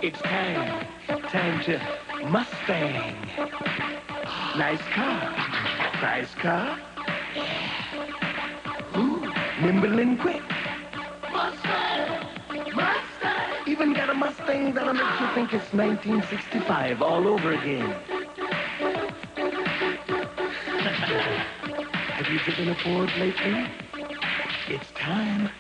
It's time. Time to Mustang. Nice car. Nice car. Ooh, nimble and quick. Mustang! Mustang! Even got a Mustang that'll make you think it's 1965 all over again. Have you driven a Ford lately? It's time.